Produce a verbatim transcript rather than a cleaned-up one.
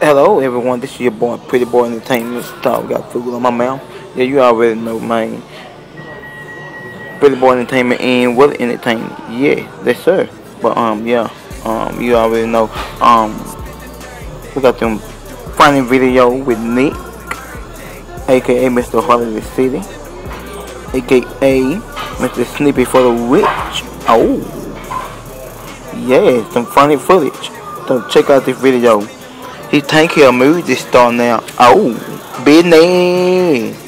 Hello everyone, this is your boy Pretty Boy Entertainment. Stop, got food on my mouth. Yeah, you already know, man. Pretty Boy Entertainment and what entertainment? Yeah, yes sir. But um, yeah, um, you already know. Um, we got them funny video with Nick, aka Mister Holiday City, aka Mister Snippy for the Rich. Oh, yeah, some funny footage. So check out this video. He think he a movie star now. Oh, business.